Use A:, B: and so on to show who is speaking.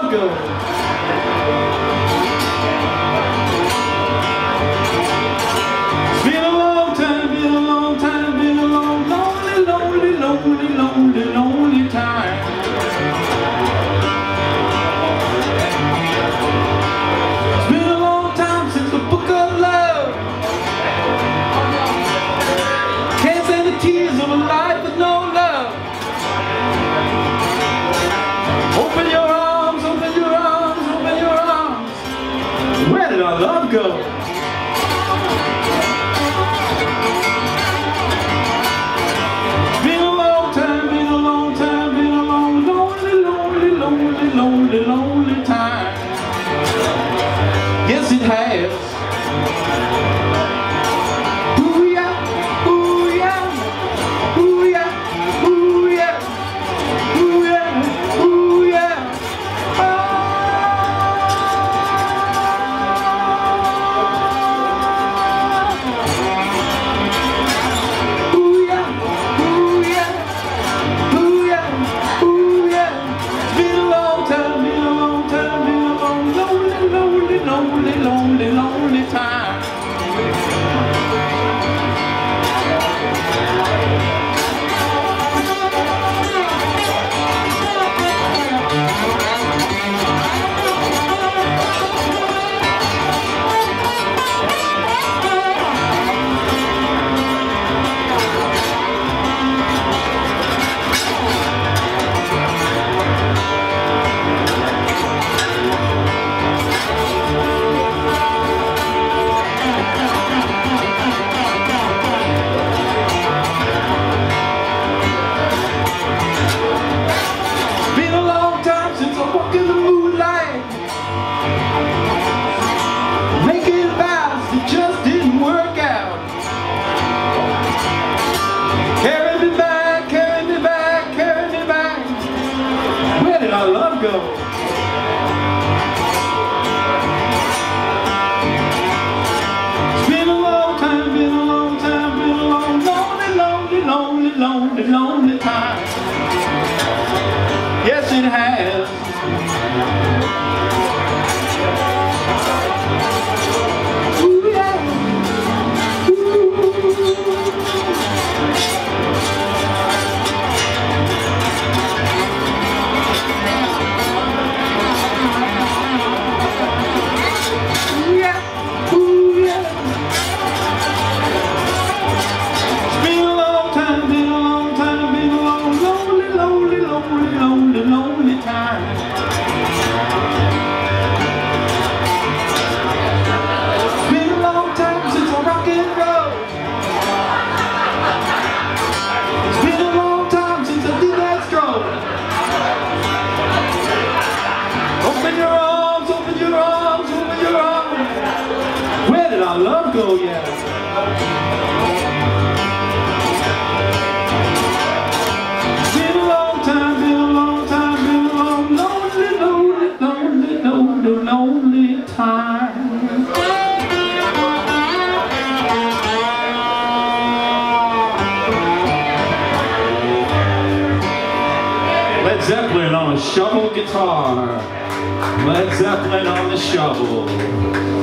A: love go? It's been a long time, been a long time, been a long, lonely, lonely, lonely, lonely, lonely time. It's been a long time since the book of love. Can't stand the tears of a life with no love. Open your arms, open your arms, open your arms. Where did our love go? It's been a long time, been a long time, been a long, lonely, lonely, lonely, lonely, lonely time. Yes, it has. Ooh yeah, ooh yeah, ooh yeah, ooh yeah, ooh yeah, ooh yeah. Ooh yeah, ooh yeah, ooh yeah, ooh yeah. It's been a long time, been a long time, been a long, lonely, lonely, lonely, lonely, lonely time. Our love go. It's been a long time, been a long time, been a long, lonely, lonely, lonely, lonely, lonely time. Yes, it has. Ooh, yeah. Ooh. Lonely time. It's been a long time since I rock and roll. It's been a long time since I did that stroll. Open your arms, open your arms, open your arms. Where did our love go, yeah? Lonely time. Led Zeppelin on a shovel guitar. Led Zeppelin on the shovel.